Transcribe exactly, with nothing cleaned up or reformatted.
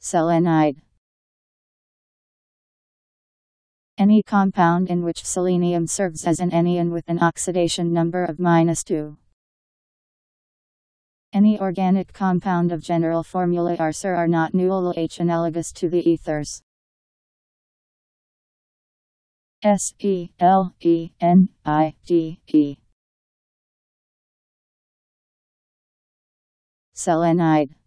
Selenide. Any compound in which selenium serves as an anion with an oxidation number of minus two. Any organic compound of general formula RSeR are not null H analogous to the ethers. S E L E N I D E. Selenide.